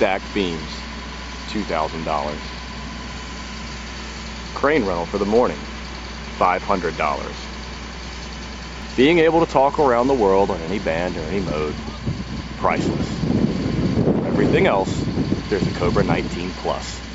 stacked beams, $2,000. Crane rental for the morning, $500. Being able to talk around the world on any band or any mode, priceless. Everything else, there's a Cobra 19 Plus.